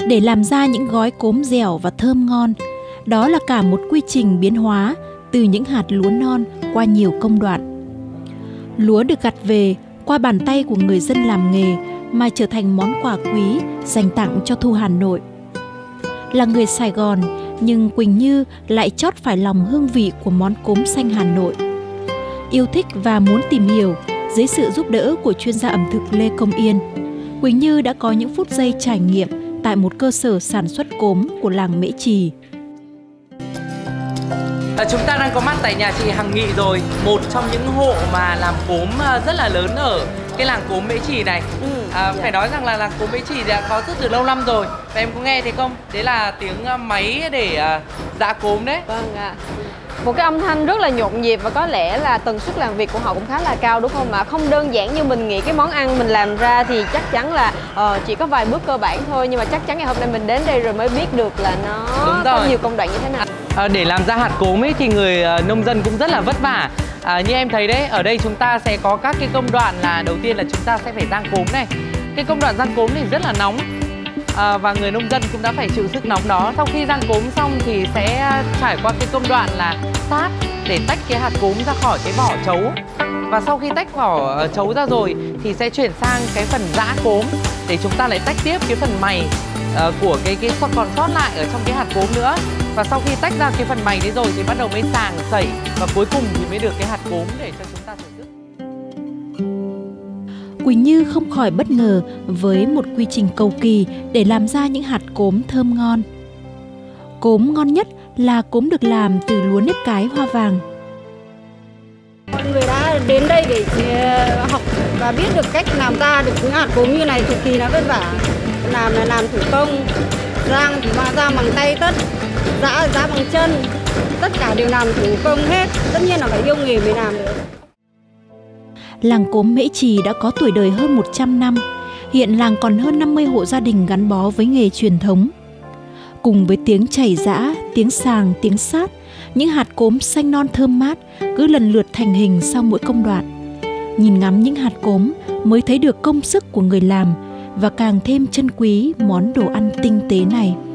để làm ra những gói cốm dẻo và thơm ngon. Đó là cả một quy trình biến hóa từ những hạt lúa non qua nhiều công đoạn. Lúa được gặt về qua bàn tay của người dân làm nghề mà trở thành món quà quý dành tặng cho Thu Hà Nội. Là người Sài Gòn, nhưng Quỳnh Như lại chót phải lòng hương vị của món cốm xanh Hà Nội. Yêu thích và muốn tìm hiểu, dưới sự giúp đỡ của chuyên gia ẩm thực Lê Công Yên, Quỳnh Như đã có những phút giây trải nghiệm tại một cơ sở sản xuất cốm của làng Mễ Trì. Chúng ta đang có mặt tại nhà chị Hằng Nghị rồi, một trong những hộ mà làm cốm rất là lớn ở cái làng cốm Mễ Trì này. Phải nói rằng là làng cốm Mễ Trì đã có rất từ lâu năm rồi. Và em có nghe thấy không? Đấy là tiếng máy để giã cốm đấy. Vâng ạ. Một cái âm thanh rất là nhộn nhịp và có lẽ là tần suất làm việc của họ cũng khá là cao đúng không ạ? Không đơn giản như mình nghĩ cái món ăn mình làm ra thì chắc chắn là chỉ có vài bước cơ bản thôi. Nhưng mà chắc chắn ngày hôm nay mình đến đây rồi mới biết được là nó có nhiều công đoạn như thế nào. Để làm ra hạt cốm ấy thì người nông dân cũng rất là vất vả. Như em thấy đấy, ở đây chúng ta sẽ có các cái công đoạn là đầu tiên là chúng ta sẽ phải rang cốm này. Cái công đoạn rang cốm thì rất là nóng. Và người nông dân cũng đã phải chịu sức nóng đó. Sau khi rang cốm xong thì sẽ trải qua cái công đoạn là sát để tách cái hạt cốm ra khỏi cái vỏ trấu. Và sau khi tách vỏ trấu ra rồi thì sẽ chuyển sang cái phần giã cốm để chúng ta lại tách tiếp cái phần mày của cái còn sót lại ở trong cái hạt cốm nữa. Và sau khi tách ra cái phần mày đấy rồi thì bắt đầu mới sàng sẩy và cuối cùng thì mới được cái hạt cốm để cho chúng ta thưởng thức. Quỳnh Như không khỏi bất ngờ với một quy trình cầu kỳ để làm ra những hạt cốm thơm ngon. Cốm ngon nhất là cốm được làm từ lúa nếp cái hoa vàng. Mọi người đã đến đây để học và biết được cách làm ra được những hạt cốm như này, cực kỳ là vất vả. Làm là làm thủ công, rang thì rang bằng tay tất, giã bằng chân, tất cả đều làm thủ công hết. Tất nhiên là phải yêu nghề mới làm được. Làng cốm Mễ Trì đã có tuổi đời hơn 100 năm. Hiện làng còn hơn 50 hộ gia đình gắn bó với nghề truyền thống. Cùng với tiếng chảy giã, tiếng sàng, tiếng sát, những hạt cốm xanh non thơm mát cứ lần lượt thành hình sau mỗi công đoạn. Nhìn ngắm những hạt cốm mới thấy được công sức của người làm và càng thêm trân quý món đồ ăn tinh tế này.